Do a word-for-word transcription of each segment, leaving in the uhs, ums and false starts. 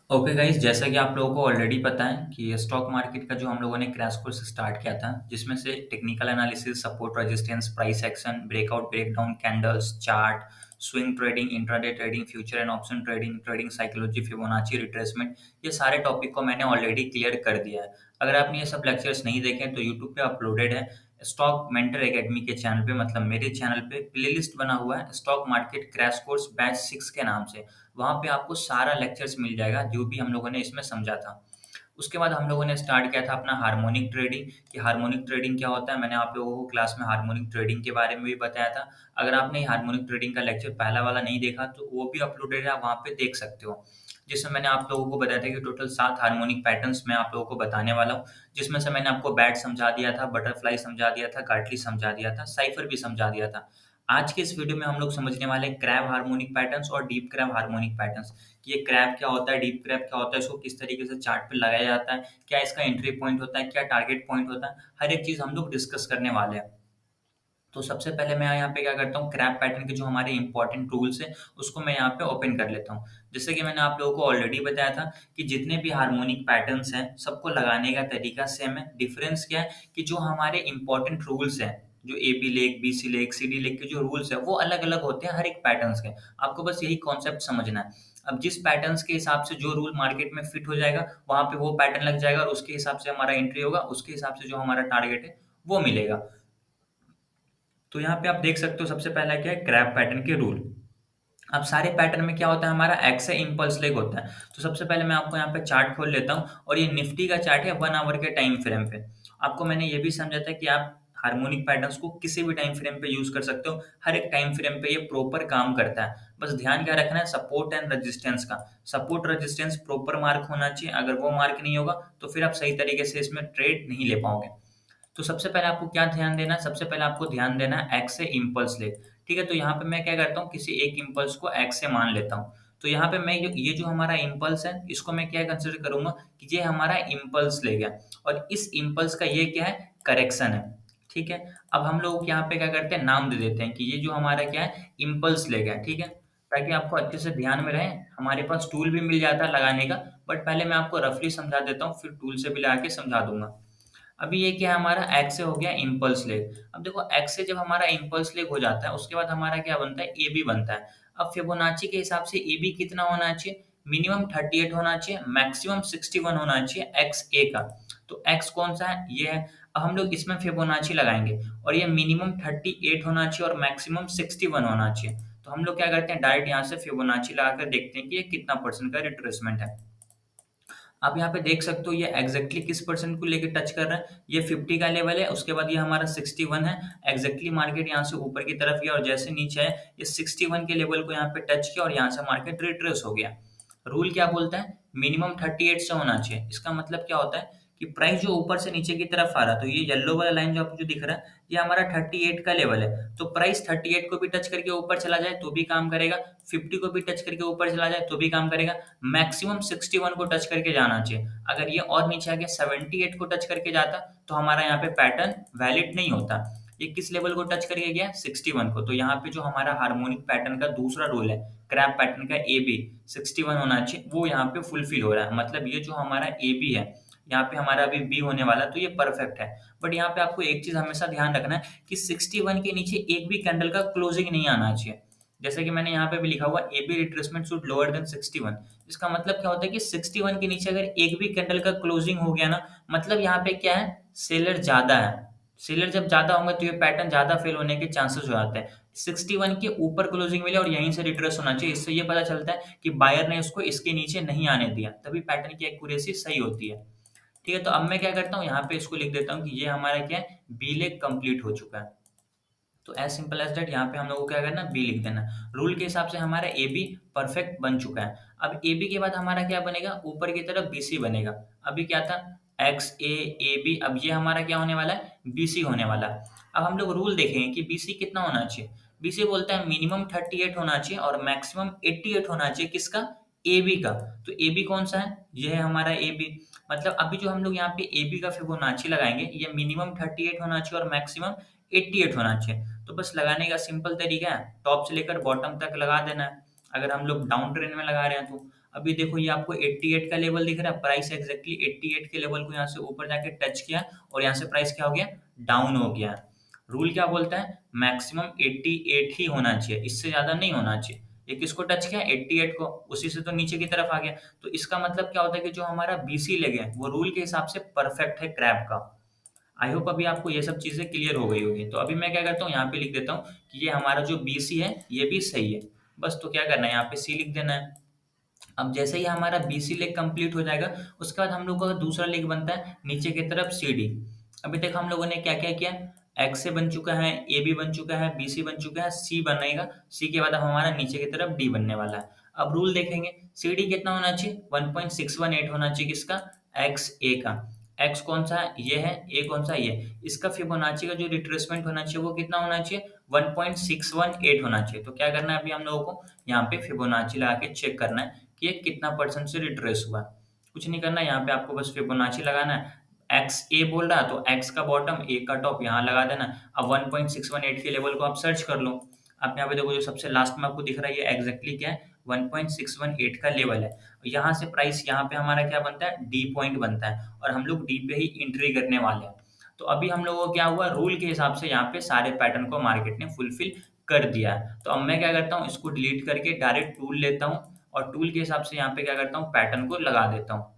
Okay guys, जैसा कि आप लोगों को ऑलरेडी पता है कि स्टॉक मार्केट का जो हम लोगों ने क्रैश कोर्स स्टार्ट किया था, जिसमें से technical analysis, support resistance, price action, breakout, breakdown, candles, chart, swing trading, intraday trading, future and option trading, trading psychology, Fibonacci retracement, ये सारे टॉपिक को मैंने ऑलरेडी क्लियर कर दिया है। अगर आपने ये सब लेक्चर्स नहीं देखे तो यूट्यूब पे अपलोडेड है स्टॉक मेंटर एकेडमी के चैनल पे, मतलब मेरे चैनल पे प्लेलिस्ट बना हुआ है stock market crash course batch six के नाम से। वहाँ पे आपको सारा लेक्चर्स मिल जाएगा जो भी हम लोगों ने इसमें समझा था। उसके बाद हम लोगों ने स्टार्ट किया था अपना हार्मोनिक ट्रेडिंग कि हार्मोनिक ट्रेडिंग क्या होता है। मैंने आप लोगों को क्लास में हार्मोनिक ट्रेडिंग के बारे में भी बताया था। अगर आपने हार्मोनिक ट्रेडिंग का लेक्चर पहला वाला नहीं देखा तो वो भी अपलोडेड है, आप वहाँ पे देख सकते हो। जिसमें मैंने आप लोगों को बताया था कि टोटल सात हार्मोनिक पैटर्न्स मैं आप लोगों को बताने वाला हूँ, जिसमें से मैंने आपको बैट समझा दिया था, बटरफ्लाई समझा दिया था, गाटली समझा दिया था, साइफर भी समझा दिया था। आज के इस वीडियो में हम लोग समझने वाले हैं क्रैब हार्मोनिक पैटर्न्स और डीप क्रैब हार्मोनिक पैटर्न्स कि ये क्रैब क्या होता है, डीप क्रैब क्या होता है, इसको किस तरीके से चार्ट पे लगाया जाता है, क्या इसका एंट्री पॉइंट होता है, क्या टारगेट पॉइंट होता है, हर एक चीज हम लोग डिस्कस करने वाले हैं। तो सबसे पहले मैं यहाँ पे क्या करता हूँ, क्रैप पैटर्न के जो हमारे इंपॉर्टेंट रूल्स हैं उसको मैं यहाँ पे ओपन कर लेता हूँ। जैसे कि मैंने आप लोगों को ऑलरेडी बताया था कि जितने भी हार्मोनिक पैटर्न्स हैं सबको लगाने का तरीका सेम है। डिफरेंस क्या है कि जो हमारे इंपॉर्टेंट रूल्स हैं, जो A B leg, B C leg, C D leg के जो रूल्स है वो अलग अलग होते हैं हर एक पैटर्न्स के। आपको बस यही कॉन्सेप्ट समझना है। अब जिस पैटर्न्स के हिसाब से जो रूल मार्केट में फिट हो जाएगा वहां पे वो पैटर्न लग जाएगा और उसके हिसाब से हमारा एंट्री होगा, उसके हिसाब से जो हमारा टारगेट है वो मिलेगा। तो यहाँ पे आप देख सकते हो सबसे पहला क्या है, क्रैप पैटर्न के रूल। अब सारे पैटर्न में क्या होता है, हमारा एक्स है, इम्पल्स लेग होता है। तो सबसे पहले मैं आपको यहाँ पे चार्ट खोल लेता हूँ और ये निफ्टी का चार्ट है वन आवर के टाइम फ्रेम पे। आपको मैंने ये भी समझा था कि आप हार्मोनिक पैटर्न्स को किसी भी टाइम फ्रेम पे यूज कर सकते हो, हर एक टाइम फ्रेम पे ये प्रॉपर काम करता है। बस ध्यान क्या रखना है, सपोर्ट एंड रेजिस्टेंस का। सपोर्ट रेजिस्टेंस प्रॉपर मार्क होना चाहिए, अगर वो मार्क नहीं होगा तो फिर आप सही तरीके से इसमें ट्रेड नहीं ले पाओगे। तो सबसे पहले आपको क्या ध्यान देना है, सबसे पहले आपको ध्यान देना है एक्स से इम्पल्स लेग। ठीक है, तो यहाँ पे मैं क्या करता हूँ, किसी एक इम्पल्स को एक्स से मान लेता हूँ। तो यहाँ पे मैं ये ये जो हमारा इम्पल्स है इसको मैं क्या कंसिडर करूंगा कि ये हमारा इम्पल्स लेग है और इस इम्पल्स का ये क्या है, करेक्शन है। ठीक है, अब हम लोग यहाँ पे क्या करते हैं, नाम दे देते हैं कि ये जो हमारा क्या है, इम्पल्स लेग है। ठीक है, ताकि आपको अच्छे से ध्यान में रहे। हमारे पास टूल भी मिल जाता है लगाने का, बट पहले मैं आपको रफली समझा देता हूँ, फिर टूल से भी लगा के समझा दूंगा। अभी ये क्या है, हमारा एक्स से हो गया इम्पल्स लेग। अब देखो एक्स से जब हमारा इम्पल्स लेग हो जाता है उसके बाद हमारा क्या बनता है, ए बी बनता है। अब फिबोनाची के हिसाब से ए बी कितना होना चाहिए, मिनिमम थर्टी एट होना चाहिए, मैक्सिमम सिक्सटी वन होना चाहिए एक्स ए का। तो एक्स कौन सा है, ये है। अब हम लोग इसमें फिबोनाची लगाएंगे और ये मिनिमम थर्टी एट होना चाहिए और मैक्सिमम सिक्सटी वन होना चाहिए। तो हम लोग क्या करते हैं, डायरेक्ट यहाँ से फिबोनाची लगाकर देखते हैं कि ये कितना परसेंट का रिट्रेसमेंट है। आप यहाँ पे देख सकते हो ये एग्जैक्टली किस परसेंट को लेके टच कर रहा है, ये फिफ्टी का लेवल है, उसके बाद ये हमारा सिक्सटी वन है। एग्जैक्टली मार्केट यहाँ से ऊपर की तरफ गया और जैसे नीचे है ये सिक्सटी वन के लेवल को यहाँ पे टच किया और यहाँ से मार्केट रिट्रेस हो गया। रूल क्या बोलता है, मिनिमम थर्टी एट से होना चाहिए। इसका मतलब क्या होता है कि प्राइस जो ऊपर से नीचे की तरफ आ रहा है, तो ये येलो वाला लाइन जो आपको जो दिख रहा है ये हमारा थर्टी एट का लेवल है। तो प्राइस थर्टी एट को भी टच करके ऊपर चला जाए तो भी काम करेगा, फिफ्टी को भी टच करके ऊपर चला जाए तो भी काम करेगा, मैक्सिमम सिक्सटी वन को टच करके जाना चाहिए। अगर ये और नीचे आके सेवेंटी एट को टच करके जाता तो हमारा यहाँ पे पैटर्न वैलिड नहीं होता। ये किस लेवल को टच करके गया, सिक्सटी वन को। तो यहाँ पे जो हमारा हार्मोनिक पैटर्न का दूसरा रूल है, क्रैप पैटर्न का ए बी सिक्सटी वन होना चाहिए, वो यहाँ पे फुलफिल हो रहा है। मतलब ये जो हमारा ए बी है, यहाँ पे हमारा अभी बी होने वाला है, तो ये परफेक्ट है। बट यहाँ पे आपको एक चीज हमेशा ध्यान रखना है कि सिक्सटी वन के नीचे एक भी कैंडल का क्लोजिंग नहीं आना चाहिए। जैसे कि मैंने यहाँ पे भी लिखा हुआ A B retracement should lower than sixty one. इसका मतलब क्या होता है कि सिक्सटी वन के नीचे अगर एक भी कैंडल का क्लोजिंग हो गया ना, मतलब यहाँ पे क्या है, सेलर ज्यादा है। सेलर जब ज्यादा होंगे तो ये पैटर्न ज्यादा फेल होने के चांसेस हो जाते हैं। सिक्सटी वन के ऊपर क्लोजिंग मिले और यहीं से रिट्रेस होना चाहिए, इससे ये पता चलता है कि बायर ने इसको इसके नीचे नहीं आने दिया, तभी पैटर्न की एक्यूरेसी सही होती है। ठीक है, तो अब मैं क्या करता हूँ, यहाँ पे इसको लिख देता हूँ कि ये हमारा क्या है, बी लेग कंप्लीट हो चुका है। तो एज सिंपल एज दैट, यहाँ पे हम लोग को क्या करना, बी लिख देना। रूल के हिसाब से हमारा ए बी परफेक्ट बन चुका है। अब ए बी के बाद हमारा क्या बनेगा, ऊपर की तरफ बी सी बनेगा। अभी क्या था, एक्स ए ए बी, अब ये हमारा क्या होने वाला है, बी सी होने वाला है। अब हम लोग रूल देखेंगे कि बी सी कितना होना चाहिए। बी सी बोलता है मिनिमम थर्टी एट होना चाहिए और मैक्सिमम एट्टी एट होना चाहिए, किसका, ए बी का। तो ए बी कौन सा है, ये है हमारा ए बी। मतलब अभी जो हम लोग यहाँ पे ए बी का फिबोनाची लगाएंगे, ये मिनिमम थर्टी एट होना चाहिए और मैक्सिमम एट्टी एट होना चाहिए। तो बस लगाने का सिंपल तरीका है, टॉप से लेकर बॉटम तक लगा देना है, अगर हम लोग डाउन ट्रेंड में लगा रहे हैं तो। अभी देखो ये आपको अट्ठासी का लेवल दिख रहा है, प्राइस एक्जैक्टली अट्ठासी के लेवल को यहाँ से ऊपर जाके टच किया और यहाँ से प्राइस क्या हो गया, डाउन हो गया। रूल क्या बोलता है, मैक्सिमम अट्ठासी ही होना चाहिए, इससे ज्यादा नहीं होना चाहिए। ये किसको टच किया, अट्ठासी को, उसी से तो नीचे की तरफ आ गया। तो इसका मतलब क्या होता है कि जो हमारा बीसी लेग है वो रूल के हिसाब से परफेक्ट है क्रैप का। आई होप अभी आपको ये सब चीजें क्लियर हो गई होगी। तो अभी मैं क्या करता हूँ, यहाँ पे लिख देता हूँ कि ये हमारा जो बीसी है ये भी सही है। बस तो क्या करना है, यहाँ पे सी लिख देना है। अब जैसे ही हमारा बीसी लेग कंप्लीट हो जाएगा, उसके बाद हम लोग का दूसरा लेग बनता है नीचे की तरफ सीडी। अभी तक हम लोगों ने क्या क्या किया, एक्स से बन चुका है, ए बी बन चुका है, बी सी बन चुका है, सी बनेगा, सी के बाद अब हमारा नीचे की तरफ डी बनने वाला है। अब रूल देखेंगे, सी डी कितना होना चाहिए, one point six one eight होना चाहिए, किसका, एक्स ए का। एक्स कौन सा है, ये है, ए कौन सा, ये। इसका फिबोनाची का जो रिट्रेसमेंट होना चाहिए वो कितना होना चाहिए, one point six one eight होना चाहिए। तो क्या करना है अभी हम लोगों को, यहाँ पे फिबोनाची लगा के चेक करना है कि ये कितना परसेंट से रिट्रेस हुआ है। कुछ नहीं करना है, यहाँ पे आपको बस फिबोनाची लगाना है। एक्स ए बोल रहा है तो एक्स का बॉटम, ए का टॉप यहाँ लगा देना। अब one point six one eight के लेवल को आप सर्च कर लो। आप यहाँ पे देखो जो सबसे लास्ट में आपको दिख रहा है ये एग्जैक्टली क्या है, one point six one eight का लेवल है। यहाँ से प्राइस यहाँ पे हमारा क्या बनता है, डी पॉइंट बनता है, और हम लोग डी पे ही एंट्री करने वाले हैं। तो अभी हम लोगों को क्या हुआ, रूल के हिसाब से यहाँ पे सारे पैटर्न को मार्केट ने फुलफिल कर दिया है। तो अब मैं क्या करता हूँ, इसको डिलीट करके डायरेक्ट टूल लेता हूँ और टूल के हिसाब से यहाँ पे क्या करता हूँ, पैटर्न को लगा देता हूँ।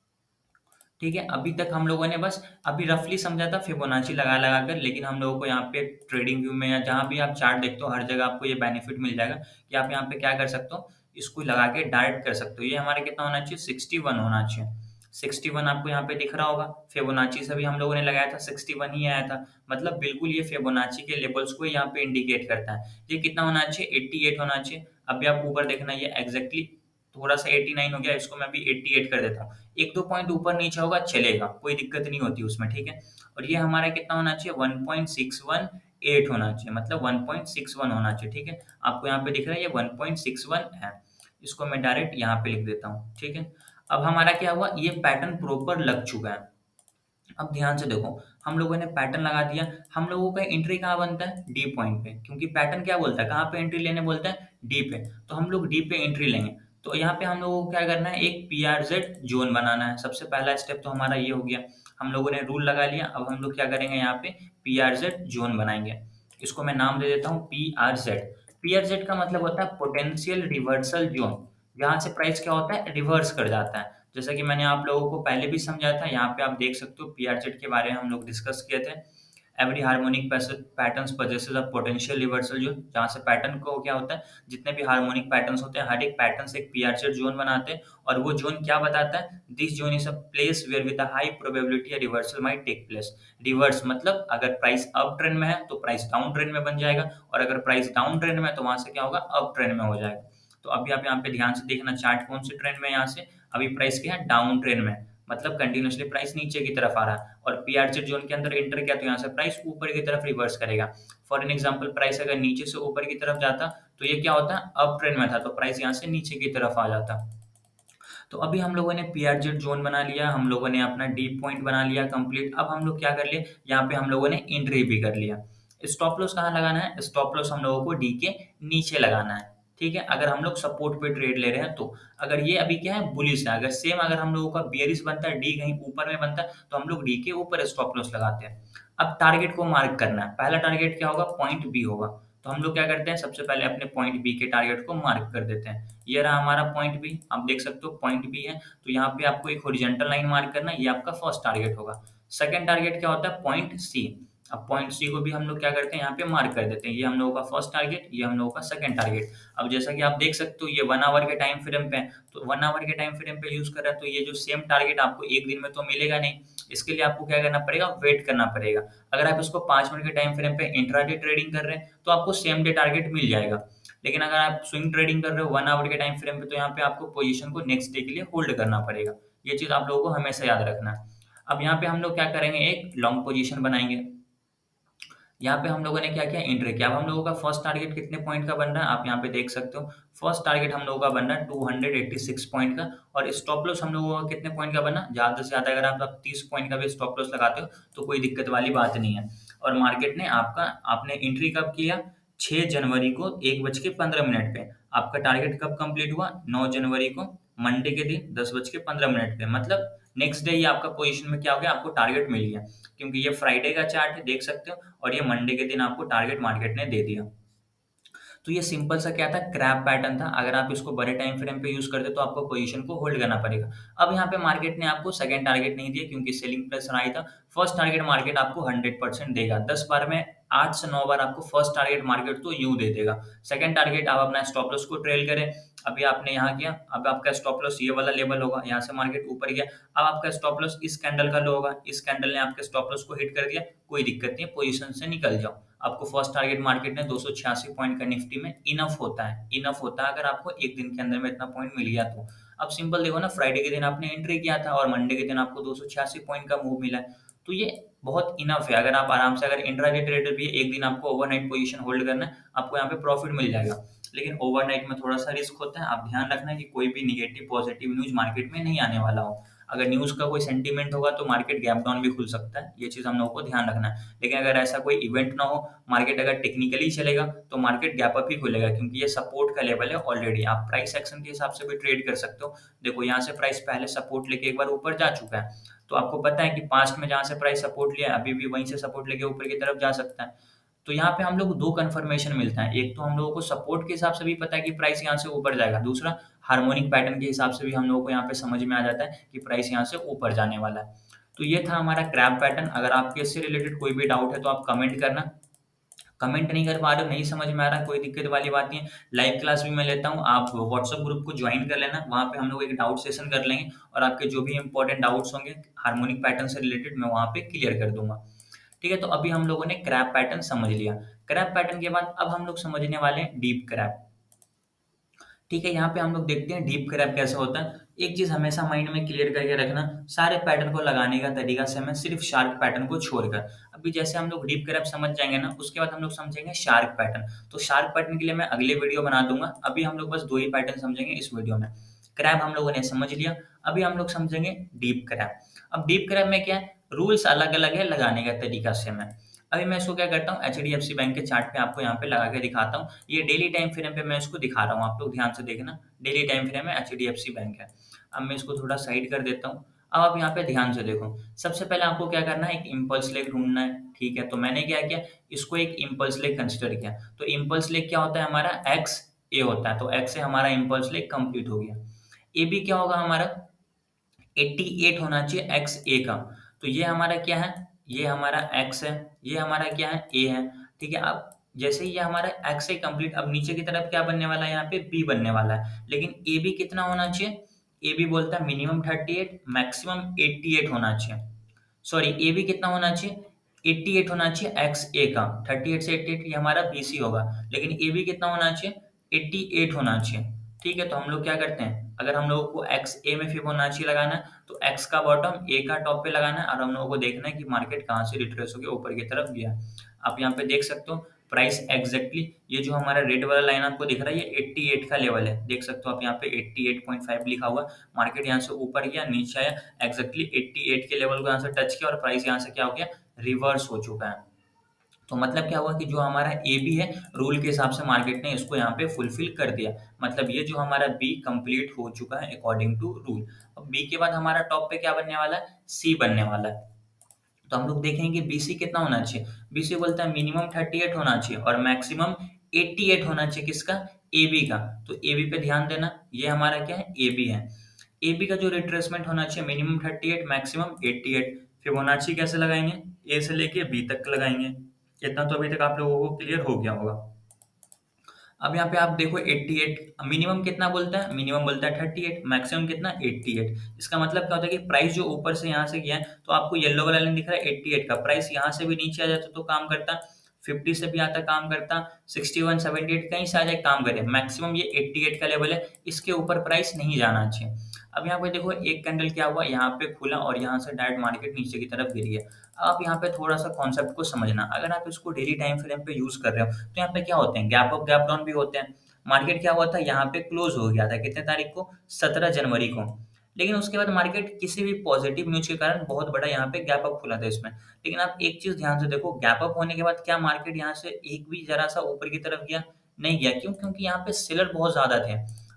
ठीक है, अभी तक हम लोगों ने बस अभी रफली समझा था फिबोनाची लगा लगा कर, लेकिन हम लोगों को यहाँ पे ट्रेडिंग व्यू में या जहाँ भी आप चार्ट देखते हो हर जगह आपको ये बेनिफिट मिल जाएगा कि आप यहाँ पे क्या कर सकते हो, इसको लगा के डायरेक्ट कर सकते हो। ये हमारा कितना होना चाहिए, सिक्सटी वन होना चाहिए। सिक्सटी वन आपको यहाँ पे दिख रहा होगा, फिबोनाची से भी हम लोगों ने लगाया था सिक्सटी वन ही आया था। मतलब बिल्कुल ये फिबोनाची के लेवल्स को यहाँ पे इंडिकेट करता है। ये कितना होना चाहिए, एट्टी एट होना चाहिए। अभी आप ऊपर देखना, ये एग्जैक्टली थोड़ा सा एटी नाइन हो गया, इसको मैं अभी एट्टी एट कर देता हूँ। एक दो पॉइंट ऊपर नीचे होगा चलेगा, कोई दिक्कत नहीं होती उसमें, ठीक है। और ये हमारा कितना होना चाहिए, one point six one eight होना चाहिए, मतलब वन पॉइंट सिक्स वन होना चाहिए, ठीक है। आपको यहाँ पे दिख रहा है ये वन पॉइंट सिक्स वन है, इसको मैं डायरेक्ट यहाँ पे लिख देता हूँ, ठीक है। अब हमारा क्या हुआ, ये पैटर्न प्रॉपर लग चुका है। अब ध्यान से देखो, हम लोगों ने पैटर्न लगा दिया, हम लोगों का एंट्री कहाँ बनता है, डी पॉइंट पे, क्योंकि पैटर्न क्या बोलता है, कहाँ पे एंट्री लेने बोलता है, डी पे। तो हम लोग डी पे एंट्री लेंगे। तो यहाँ पे हम लोगों को क्या करना है, एक पी आर जेड जोन बनाना है। सबसे पहला स्टेप तो हमारा ये हो गया, हम लोगों ने रूल लगा लिया। अब हम लोग क्या करेंगे, यहाँ पे पी आर जेड जोन बनाएंगे। इसको मैं नाम दे देता हूँ P R Z. P R Z का मतलब होता है पोटेंशियल रिवर्सल जोन, जहाँ से प्राइस क्या होता है, रिवर्स कर जाता है। जैसा कि मैंने आप लोगों को पहले भी समझाया था, यहाँ पे आप देख सकते हो पीआरजेड के बारे में हम लोग डिस्कस किए थे। Every harmonic patterns possesses a potential reversal zone, जहाँ से पैटर्न को क्या होता है, जितने भी हार्मोनिक पैटर्न्स होते हैं हर एक पैटर्न से एक पीआरजेड जोन बनाते हैं। और वो जोन क्या बताता है, this zone is a place where with a high probability reversal might take place. Reverse मतलब अगर प्राइस अप ट्रेंड में है तो प्राइस डाउन ट्रेंड में बन जाएगा, और अगर प्राइस डाउन ट्रेंड में है तो वहां से क्या होगा, अप ट्रेंड में हो जाएगा। तो अभी आप यहाँ पे ध्यान से देखना, चार्ट कौन से ट्रेंड में है, यहाँ से अभी प्राइस क्या है, डाउन ट्रेंड में, मतलब कंटिन्यूसली प्राइस नीचे की तरफ आ रहा है। और पीआरजेड जोन के अंदर एंटर किया तो यहाँ से प्राइस ऊपर की तरफ रिवर्स करेगा। फॉर एन एग्जांपल, प्राइस अगर नीचे से ऊपर की तरफ जाता तो ये क्या होता है, अप ट्रेंड में था, तो प्राइस यहाँ से नीचे की तरफ आ जाता। तो अभी हम लोगों ने पीआरजेड जोन बना लिया, हम लोगों ने अपना डी पॉइंट बना लिया कंप्लीट। अब हम लोग क्या कर लिए, यहाँ पे हम लोगों ने एंट्री भी कर लिया। स्टॉप लॉस कहाँ लगाना है, स्टॉप लॉस हम लोगों को डी के नीचे लगाना है, ठीक है। अगर हम लोग सपोर्ट पे ट्रेड ले रहे हैं तो, अगर ये अभी क्या है, बुलिश है, अगर सेम अगर हम लोगों का बेयरिश बनता है, डी कहीं ऊपर में बनता है, तो हम लोग डी के ऊपर स्टॉप लॉस लगाते हैं। अब टारगेट को मार्क करना है, पहला टारगेट क्या होगा, पॉइंट बी होगा। तो हम लोग क्या करते हैं, सबसे पहले अपने पॉइंट बी के टारगेट को मार्क कर देते हैं। ये रहा हमारा पॉइंट बी, आप देख सकते हो पॉइंट बी है। तो यहाँ पे आपको एक हॉरिजॉन्टल लाइन मार्क करना है, ये आपका फर्स्ट टारगेट होगा। सेकंड टारगेट क्या होता है, पॉइंट सी। अब पॉइंट सी को भी हम लोग क्या करते हैं, यहाँ पे मार्क कर देते हैं। ये हम लोगों का फर्स्ट टारगेट, ये हम लोगों का सेकंड टारगेट। अब जैसा कि आप देख सकते हो ये वन आवर के टाइम फ्रेम पे है, तो वन आवर के टाइम फ्रेम पे यूज कर रहा है, तो ये जो सेम टारगेट आपको एक दिन में तो मिलेगा नहीं। इसके लिए आपको क्या करना पड़ेगा, वेट करना पड़ेगा। अगर आप इसको पांच मिनट के टाइम फ्रेम पे इंट्राडे ट्रेडिंग कर रहे हैं तो आपको सेम डे टारगेट मिल जाएगा। लेकिन अगर आप स्विंग ट्रेडिंग कर रहे हो वन आवर के टाइम फ्रेम पे, तो यहाँ पे आपको पोजीशन को नेक्स्ट डे के लिए होल्ड करना पड़ेगा। ये चीज आप लोगों को हमेशा याद रखना है। अब यहाँ पे हम लोग क्या करेंगे, एक लॉन्ग पोजीशन बनाएंगे। यहाँ पे हम लोगों ने क्या किया, एंट्री किया। अब हम लोगों का फर्स्ट टारगेट कितने पॉइंट का बन रहा है, आप यहाँ पे देख सकते हो। फर्स्ट टारगेट हम लोगों का बन रहा है two hundred eighty six point का, और स्टॉप लॉस हम लोगों का कितने पॉइंट का बना, ज्यादा से ज्यादा अगर आप तीस पॉइंट का भी स्टॉप लॉस लगाते हो तो कोई दिक्कत वाली बात नहीं है। और मार्केट ने आपका, आपने एंट्री कब किया, छह जनवरी को एक बज के पंद्रह मिनट पे। आपका टारगेट कब कंप्लीट हुआ, नौ जनवरी को मंडे के दिन दस बज के पंद्रह मिनट पे, मतलब नेक्स्ट डे ही आपका पोजीशन में क्या हो गया, आपको टारगेट मिल गया, क्योंकि ये फ्राइडे का चार्ट है, देख सकते हो, और ये मंडे के दिन आपको टारगेट मार्केट ने दे दिया। तो ये सिंपल सा क्या था, क्रैप पैटर्न था। अगर आप इसको बड़े टाइम फ्रेम पे यूज करते तो आपको पोजीशन को होल्ड करना पड़ेगा। अब यहाँ पे मार्केट ने आपको सेकंड टारगेट नहीं दिया क्योंकि सेलिंग प्रेशर आई था। फर्स्ट टारगेट मार्केट आपको हंड्रेड परसेंट देगा। दस बार में आठ से नौ बार आपको फर्स्ट टारगेट मार्केट तो यूं दे देगा। सेकंड टारगेट आप अपना स्टॉप लॉस को ट्रेल करें। अभी आपने यहाँ किया, अब आपका स्टॉप लॉस ये वाला लेवल होगा, यहाँ से मार्केट ऊपर गया, अब आपका स्टॉप लॉस इस कैंडल का लो होगा, इस कैंडल ने आपके स्टॉप लॉस को हिट कर दिया, कोई दिक्कत नहीं, पोजीशन से निकल जाओ। आपको फर्स्ट टारगेट मार्केट ने दो सौ छियासी पॉइंट का निफ्टी में इनफ होता है, इनफ होता है अगर आपको एक दिन के अंदर में इतना पॉइंट मिल गया तो। अब सिंपल देखो ना, फ्राइडे के दिन आपने एंट्री किया था और मंडे के दिन आपको दो सौ छियासी पॉइंट का मूव मिला है, तो ये बहुत इनफ है। अगर आप आराम से, अगर इंट्राडे ट्रेडर भी है, एक दिन आपको ओवरनाइट पोजीशन होल्ड करना है, आपको यहाँ पे प्रॉफिट मिल जाएगा। लेकिन ओवरनाइट में थोड़ा सा रिस्क होता है, आप ध्यान रखना कि कोई भी निगेटिव पॉजिटिव न्यूज मार्केट में नहीं आने वाला हो। अगर न्यूज का कोई सेंटीमेंट होगा तो मार्केट गैप डाउन भी खुल सकता है, ये चीज हम लोगों को ध्यान रखना है। लेकिन अगर ऐसा कोई इवेंट ना हो, मार्केट अगर टेक्निकली चलेगा तो मार्केट गैप अप ही खुलेगा, क्योंकि ये सपोर्ट का लेवल है ऑलरेडी। आप प्राइस एक्शन के हिसाब से भी ट्रेड कर सकते हो। देखो यहाँ से प्राइस पहले सपोर्ट लेके एक बार ऊपर जा चुका है, तो आपको पता है कि पास्ट में जहां से प्राइस सपोर्ट लिया अभी भी वहीं से सपोर्ट लेके ऊपर की तरफ जा सकता है। तो यहाँ पे हम लोग दो कंफर्मेशन मिलता है, एक तो हम लोगों को सपोर्ट के हिसाब से भी पता है कि प्राइस यहाँ से ऊपर जाएगा, दूसरा हार्मोनिक पैटर्न के हिसाब से भी हम लोगों को यहाँ पे समझ में आ जाता है कि प्राइस यहाँ से ऊपर जाने वाला है। तो ये था हमारा क्रैप पैटर्न। अगर आपके इससे रिलेटेड कोई भी डाउट है तो आप कमेंट करना। कमेंट नहीं कर पा रहे हो, नहीं समझ में आ रहा, कोई दिक्कत वाली बात नहीं है। लाइव क्लास भी मैं लेता हूँ, आप व्हाट्सएप ग्रुप को ज्वाइन कर लेना, वहाँ पे हम लोग एक डाउट सेशन कर लेंगे और आपके जो भी इंपॉर्टेंट डाउट्स होंगे हार्मोनिक पैटर्न से रिलेटेड मैं वहाँ पे क्लियर कर दूंगा। ठीक है, तो अभी हम लोगों ने क्रैप पैटर्न समझ लिया। क्रैप पैटर्न के बाद अब हम लोग समझने वाले हैं डीप क्रैप। ठीक है, यहाँ पे हम लोग देखते हैं डीप क्रैप कैसे होता है। एक चीज हमेशा माइंड में क्लियर करके रखना, सारे पैटर्न को लगाने का तरीका सेम है, सिर्फ शार्क पैटर्न को छोड़कर। अभी जैसे हम लोग डीप क्रैप समझ जाएंगे ना, उसके बाद हम लोग समझेंगे शार्क पैटर्न। तो शार्क पैटर्न के लिए मैं अगले वीडियो बना दूंगा, अभी हम लोग बस दो ही पैटर्न समझेंगे इस वीडियो में। क्रैप हम लोगों ने समझ लिया, अभी हम लोग समझेंगे डीप क्रैप। अब डीप क्रैप में क्या है, रूल्स अलग अलग है, लगाने का तरीका सेम है। अभी मैं इसको क्या करता हूँ, H D F C bank के चार्ट पे आपको यहाँ पे लगा के दिखाता हूँ। ये डेली टाइम फ्रेम पे मैं इसको दिखा रहा हूँ, आप लोग ध्यान से देखना। डेली टाइम फ्रेम में H D F C bank है। अब मैं इसको थोड़ा साइड कर देता हूँ। अब आप यहाँ पे ध्यान से देखो, सबसे पहले आपको क्या करना है, एक इम्पल्स लेग ढूंढना है। ठीक है, तो मैंने क्या किया, इसको एक इम्पल्स लेग कंसिडर किया। तो इम्पल्स लेग क्या होता है हमारा, एक्स ए होता है, तो एक्स से हमारा इम्पल्स लेग कंप्लीट हो गया। ए बी क्या होगा हमारा, अट्ठासी होना चाहिए एक्स ए का। तो ये हमारा क्या है, ये हमारा x है, ये हमारा क्या है, a है। ठीक है, अब जैसे ही ये हमारा x से कंप्लीट, अब नीचे की तरफ क्या बनने वाला है, यहाँ पे b बनने वाला है। लेकिन a b कितना होना चाहिए, a b बोलता है मिनिमम अड़तीस, मैक्सिमम अट्ठासी होना चाहिए। सॉरी, a b कितना होना चाहिए, अट्ठासी होना चाहिए x a का, अड़तीस से अट्ठासी ये हमारा b c होगा। लेकिन a b कितना होना चाहिए, अट्ठासी होना चाहिए। ठीक है, तो हम लोग क्या करते हैं, अगर हम लोगों को एक्स ए में फिबोनाची लगाना है तो एक्स का बॉटम ए का टॉप पे लगाना है, और हम लोगों को देखना है कि मार्केट कहाँ से रिट्रेस होकर ऊपर की तरफ गया। आप यहाँ पे देख सकते हो प्राइस एग्जैक्टली, ये जो हमारा रेड वाला लाइन आपको दिख रहा है, ये अट्ठासी का लेवल है, देख सकते हो आप यहाँ पे अट्ठासी पॉइंट पाँच लिखा हुआ। मार्केट यहाँ से ऊपर गया, नीचे आया, एग्जैक्टली अट्ठासी के लेवल को यहाँ से टच किया और प्राइस यहाँ से क्या हो गया, रिवर्स हो चुका है। तो मतलब क्या हुआ कि जो हमारा ए बी है, रूल के हिसाब से मार्केट ने इसको यहाँ पे फुलफिल कर दिया। मतलब ये जो हमारा बी कंप्लीट हो चुका है अकॉर्डिंग टू रूल। अब बी के बाद हमारा टॉप पे क्या बनने वाला है, सी बनने वाला है। तो हम लोग देखेंगे बीसी कितना होना चाहिए, बीसी बोलता है मिनिमम अड़तीस होना चाहिए और मैक्सिमम अट्ठासी होना चाहिए, किसका, ए बी का। तो ए बी पे ध्यान देना, ये हमारा क्या है, ए बी है। ए बी का जो रिट्रेसमेंट होना चाहिए मिनिमम अड़तीस, मैक्सिमम अट्ठासी। फिबोनाची कैसे लगाएंगे, ए से लेके बी तक लगाएंगे। इतना तो अभी तक आप लोगों को क्लियर हो गया होगा। अब यहाँ पे आप देखो अट्ठासी, मिनिमम कितना बोलता है, मिनिमम बोलता है अड़तीस, मैक्सिमम कितना, अट्ठासी। इसका मतलब क्या होता है कि प्राइस जो ऊपर से यहाँ से गया है, तो आपको येलो वाला लाइन दिख रहा है अट्ठासी का, प्राइस यहाँ से भी नीचे आ जाता तो काम करता, पचास से भी आता काम करता, इकसठ, अठहत्तर कहीं से आ जाए काम करे। मैक्सिमम ये अट्ठासी का लेवल है, इसके ऊपर प्राइस नहीं जाना चाहिए। अब यहाँ पे देखो एक कैंडल क्या हुआ, यहाँ पे खुला और यहाँ से डायरेक्ट मार्केट नीचे की तरफ गिर गया। आप यहाँ पे थोड़ा सा कॉन्सेप्ट को समझना, अगर आप इसको डेली टाइम फ्रेम पे यूज कर रहे हो तो यहाँ पे क्या होते हैं, गैप अप गैप डाउन भी होते हैं। मार्केट क्या हुआ था, यहाँ पे क्लोज हो गया था कितने तारीख को, सत्रह जनवरी को। लेकिन उसके बाद मार्केट किसी भी पॉजिटिव न्यूज के कारण बहुत बड़ा यहाँ पे गैप अप खुला था इसमें। लेकिन आप एक चीज ध्यान से देखो, गैप अप होने के बाद क्या मार्केट यहाँ से एक भी जरा सा ऊपर की तरफ गया, नहीं गया। क्यों, क्योंकि यहाँ पे सेलर बहुत ज्यादा थे।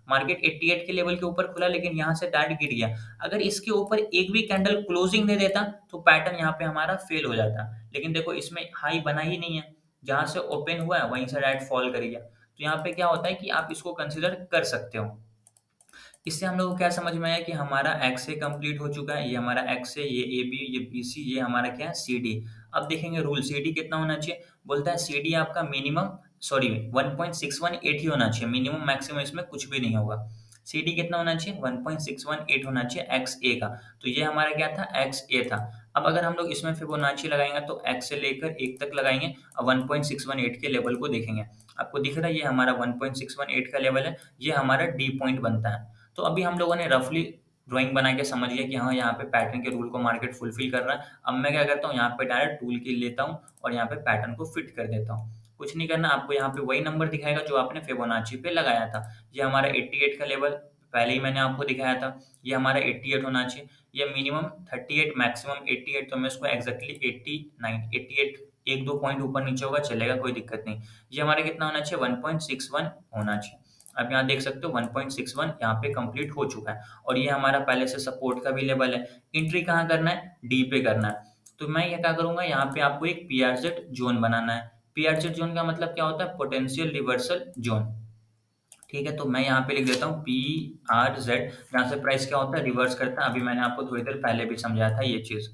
मार्केट अट्ठासी के लेवल के ऊपर खुला लेकिन यहाँ से डायरेक्ट गिर गया। अगर इसके ऊपर एक भी कैंडल क्लोजिंग दे देता तो पैटर्न यहाँ पे हमारा फेल हो जाता, लेकिन देखो इसमें हाई बना ही नहीं है, जहां से ओपन हुआ है वहीं से डायरेक्ट फॉल कर गया। तो यहाँ पे क्या होता है कि आप इसको कंसिडर कर सकते हो। इससे हम लोग को क्या समझ में आया कि हमारा एक्स ए कंप्लीट हो चुका है, ये हमारा एक्स ए, ये ए बी, ये बी सी, ये हमारा क्या है सी डी। अब देखेंगे रूल सी डी कितना होना चाहिए, बोलता है सी डी आपका minimum sorry one point six one eight ही होना चाहिए, मिनिमम मैक्सिमम इसमें कुछ भी नहीं होगा। सी डी कितना होना चाहिए, one point six one eight होना चाहिए एक्स ए का। तो ये हमारा क्या था, एक्स ए था। अब अगर हम लोग इसमें फिबोनाची लगाएंगे तो एक्स से लेकर एक तक लगाएंगे और one point six one eight के लेवल को देखेंगे। आपको दिख रहा है ये हमारा one point six one eight का लेवल है, ये हमारा डी पॉइंट बनता है। तो अभी हम लोगों ने रफली ड्राइंग बना के समझ लिया कि हाँ यहाँ पे पैटर्न के रूल को मार्केट फुलफिल कर रहा है। अब मैं क्या करता हूँ, यहाँ पे डायरेक्ट टूल की लेता हूँ और यहाँ पे पैटर्न को फिट कर देता हूँ। कुछ नहीं करना, आपको यहाँ पे वही नंबर दिखाएगा जो आपने फिबोनाची पे लगाया था। ये हमारा अट्ठासी का लेवल पहले ही मैंने आपको दिखाया था, ये हमारा अट्ठासी होना चाहिए, ये मिनिमम अड़तीस, मैक्सिमम अट्ठासी, तो मैं इसको एक्जैक्टली नवासी, अट्ठासी एक दो पॉइंट ऊपर नीचे होगा चलेगा, कोई दिक्कत नहीं। ये हमारा कितना होना चाहिए, वन पॉइंट सिक्स वन होना चाहिए। अब यहाँ देख सकते हो वन पॉइंट सिक्स वन यहाँ पे कंप्लीट हो चुका है और ये हमारा पहले से सपोर्ट का भी लेवल है। एंट्री कहाँ करना है, डी पे करना है। तो मैं ये क्या करूंगा, यहाँ पे आपको एक पीआरजेड जोन बनाना है। पीआरजेड जोन का मतलब क्या होता है, पोटेंशियल रिवर्सल जोन। ठीक है, तो मैं यहाँ पे लिख देता हूँ पी आर जेड, यहाँ से प्राइस क्या होता है, रिवर्स करता है। अभी मैंने आपको थोड़ी देर पहले भी समझाया था ये चीज।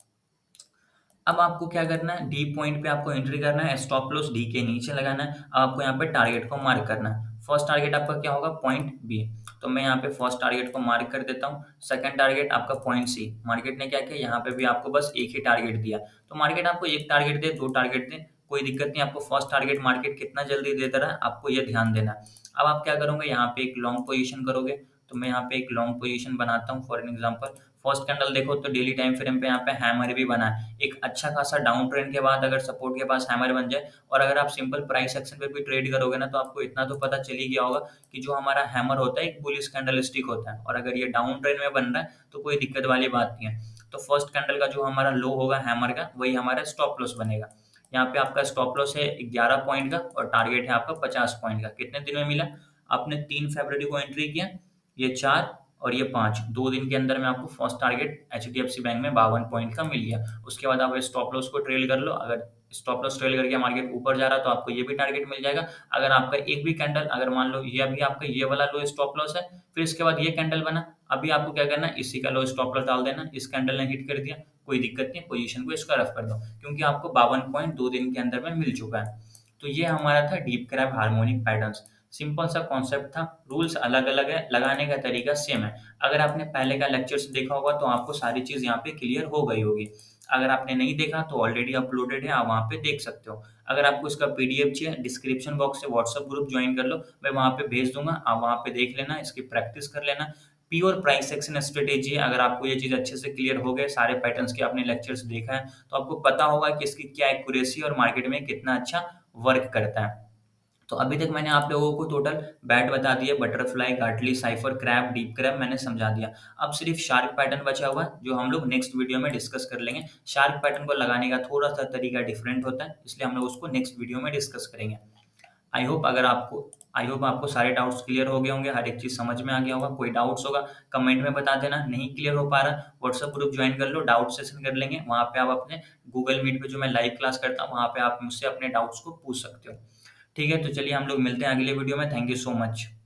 अब आपको क्या करना है, डी पॉइंट पे आपको एंट्री करना है, स्टॉप लॉस डी के नीचे लगाना है। अब आपको यहाँ पे टारगेट को मार्क करना है। फर्स्ट टारगेट आपका क्या होगा, पॉइंट बी, तो मैं यहाँ पे फर्स्ट टारगेट को मार्क कर देता हूँ। सेकंड टारगेट आपका पॉइंट सी, मार्केट ने क्या किया, यहाँ पे भी आपको बस एक ही टारगेट दिया। तो मार्केट आपको एक टारगेट दे, दो टारगेट दे, कोई दिक्कत नहीं। आपको फर्स्ट टारगेट मार्केट कितना जल्दी देता रहा, आपको ये ध्यान देना है। अब आप क्या करोगे, यहाँ पे एक लॉन्ग पोजिशन करोगे। तो मैं यहाँ पे एक लॉन्ग पोजीशन बनाता हूँ। फॉर एग्जांपल फर्स्ट कैंडल देखो तो डेली टाइम फ्रेम पे यहाँ पे हैमर भी बना है। एक अच्छा खासा डाउन ट्रेंड के बाद अगर सपोर्ट के पास हैमर बन जाए और अगर आप सिंपल प्राइस एक्शन पे भी ट्रेड करोगे ना, तो आपको इतना तो पता चल ही गया होगा कि जो हमारा हैमर होता है एक बुलिश कैंडल स्टिक होता है, और अगर ये डाउन ट्रेंड में बन रहा है तो कोई दिक्कत वाली बात नहीं है। तो फर्स्ट कैंडल का जो हमारा लो होगा हैमर का, वही हमारा स्टॉप लॉस बनेगा। यहाँ पे आपका स्टॉप लॉस है ग्यारह पॉइंट का और टारगेट है आपका पचास पॉइंट का। कितने दिन में मिला, आपने तीन फरवरी को एंट्री किया, ये चार और ये पाँच, दो दिन के अंदर में आपको फर्स्ट टारगेट एचडीएफसी बैंक में बावन पॉइंट का मिल गया। उसके बाद आप स्टॉप लॉस को ट्रेल कर लो। अगर स्टॉप लॉस ट्रेल करके मार्केट ऊपर जा रहा है तो आपको ये भी टारगेट मिल जाएगा। अगर आपका एक भी कैंडल, अगर मान लो ये अभी आपका ये वाला लो स्टॉप लॉस है, फिर इसके बाद ये कैंडल बना, अभी आपको क्या करना है, इसी का लो स्टॉप लॉस डाल देना। इस कैंडल ने हिट कर दिया, कोई दिक्कत नहीं, पोजीशन को इसका रफ कर दो, क्योंकि आपको बावन पॉइंट दो दिन के अंदर में मिल चुका है। तो ये हमारा था deep crab harmonic patterns. Simple सा कॉन्सेप्ट था, रूल्स अलग अलग है, लगाने का तरीका सेम है। अगर आपने पहले का लेक्चर्स देखा होगा तो आपको सारी चीज यहाँ पे क्लियर हो गई होगी। अगर आपने नहीं देखा तो ऑलरेडी अपलोडेड है, आप वहाँ पे देख सकते हो। अगर आपको इसका पीडीएफ चाहिए, डिस्क्रिप्शन बॉक्स से व्हाट्सएप ग्रुप ज्वाइन कर लो, मैं वहाँ पे भेज दूंगा, आप वहाँ पे देख लेना, इसकी प्रैक्टिस कर लेना। प्योर प्राइस एक्शन स्ट्रेटेजी है। अगर आपको ये चीज अच्छे से क्लियर हो गए, सारे पैटर्न्स के आपने लेक्चर्स देखा है, तो आपको पता होगा कि इसकी क्या एक्यूरेसी और मार्केट में कितना अच्छा वर्क करता है। तो अभी तक मैंने आप लोगों को टोटल बैट बता दिए, butterfly, Gartley, cypher, crab, deep crab मैंने समझा दिया। अब सिर्फ शार्क पैटर्न बचा हुआ है, जो हम लोग नेक्स्ट वीडियो में डिस्कस कर लेंगे। शार्क पैटर्न को लगाने का थोड़ा सा तरीका डिफरेंट होता है, इसलिए हम लोग उसको नेक्स्ट वीडियो में डिस्कस करेंगे। आई होप अगर आपको आई होप आपको सारे डाउट्स क्लियर हो गए होंगे, हर एक चीज समझ में आ गया होगा। कोई डाउट्स होगा कमेंट में बता देना, नहीं क्लियर हो पा रहा व्हाट्सएप ग्रुप ज्वाइन कर लो, डाउट सेशन कर लेंगे। वहाँ पे आप अपने गूगल मीट पे जो मैं लाइव क्लास करता हूँ, वहाँ पे आप मुझसे अपने डाउट्स को पूछ सकते हो। ठीक है, तो चलिए हम लोग मिलते हैं अगले वीडियो में। Thank you so much.